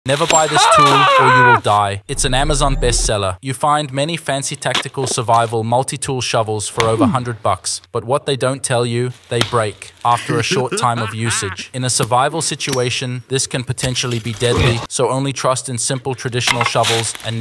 Never buy this tool or you will die. It's an Amazon bestseller. You find many fancy tactical survival multi-tool shovels for over $100, but what they don't tell you, they break after a short time of usage. In a survival situation, this can potentially be deadly, so only trust in simple traditional shovels and